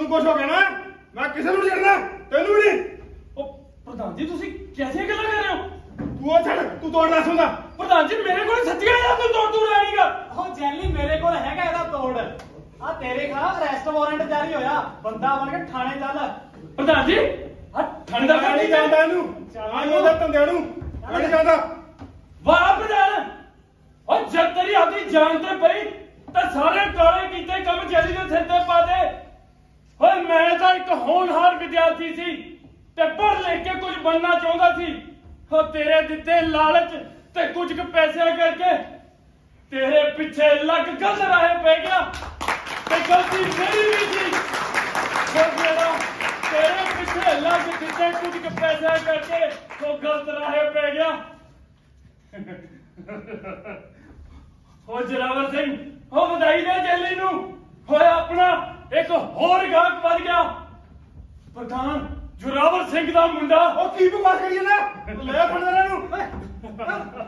ਤੈਨੂੰ ਕੁਝ ਹੋ ਗਿਆ ਨਾ ਮੈਂ ਕਿਸੇ ਨੂੰ ਨਹੀਂ ਛੱਡਣਾ ਤੈਨੂੰ ਵੀ ਨਹੀਂ। ਉਹ ਪ੍ਰਧਾਨ ਜੀ ਤੁਸੀਂ ਕਿਹਦੀਆਂ ਗੱਲਾਂ ਕਰ ਰਹੇ ਹੋ? ਤੂੰ ਉਹ ਛੱਡ ਤੂੰ ਤੋੜ ਦੱਸ ਹੁੰਦਾ। ਪ੍ਰਧਾਨ ਜੀ ਮੇਰੇ ਕੋਲ ਸੱਚੀਆਂ ਯਾਰ ਤੂੰ ਤੋੜ ਲੈਣੀਗਾ। ਉਹ ਜੈਲੀ ਮੇਰੇ ਕੋਲ ਹੈਗਾ ਇਹਦਾ ਤੋੜ। ਆ ਤੇਰੇ ਖਿਲਾਫ ਅਰੈਸਟ ਵਾਰੰਟ ਜਾਰੀ ਹੋਇਆ, ਬੰਦਾ ਬਣ ਕੇ ਥਾਣੇ ਚੱਲ। ਪ੍ਰਧਾਨ ਜੀ ਆ ਥਾਣੇ ਦਾ ਨਹੀਂ ਜਾਂਦਾ ਇਹਨੂੰ ਆਈ ਉਹਦੇ ਧੰਦਿਆਂ ਨੂੰ ਨਹੀਂ ਜਾਂਦਾ। ਵਾਹ ਪ੍ਰਧਾਨ ਉਹ ਜਦ ਤੇਰੀ ਆਪਣੀ ਜਾਨ ਤੇ ਪਈ ਤਾਂ ਸਾਰੇ ਕਾਲੇ ਕੀਤੇ ਕੰਮ ਜੈਲੀ ਦੇ ਸਿਰ ਤੇ ਪਾ ਦੇ। ਓਏ ਮੈਂ ਤਾਂ ਇੱਕ ਹੋਣਹਾਰ ਵਿਦਿਆਰਥੀ ਸੀ ਤੇ ਪੜ੍ਹ ਲਿਖ ਕੇ ਕੁਝ ਬਣਨਾ ਚਾਹੁੰਦਾ ਸੀ। ਉਹ ਤੇਰੇ ਦਿੱਤੇ ਲਾਲਚ ਤੇ ਕੁਝ ਕੁ ਪੈਸਿਆਂ ਕਰਕੇ ਤੇਰੇ ਪਿੱਛੇ ਲੱਗ ਗਲਤ ਰਾਹੇ ਪੈ ਗਿਆ ਤੇ ਗਲਤੀ ਮੇਰੀ ਵੀ ਸੀ। ਉਹ ਜਿਹੜਾ ਤੇਰੇ ਪਿੱਛੇ ਲੱਗ ਦਿੱਤੇ ਕੁਝ ਕੁ ਪੈਸਿਆਂ ਕਰਕੇ ਉਹ ਗਲਤ ਰਾਹੇ ਪੈ ਗਿਆ। ਉਹ ਜਰਾਵਰ ਸਿੰਘ ਉਹ ਵਧਾਈ ਦੇ ਜੈਲੀ ਨੂੰ ਹੋਇਆ ਆਪਣਾ ਇੱਕ ਹੋਰ ਗਾਹਕ ਵੱਧ ਗਿਆ। ਪ੍ਰਧਾਨ ਜੋਰਾਵਰ ਸਿੰਘ ਦਾ ਮੁੰਡਾ ਉਹ ਕੀ ਬਕਵਾਸ ਕਰੀ ਜਾਂਦਾ ਲੈ ਫੜ ਇਹਨਾਂ ਨੂੰ।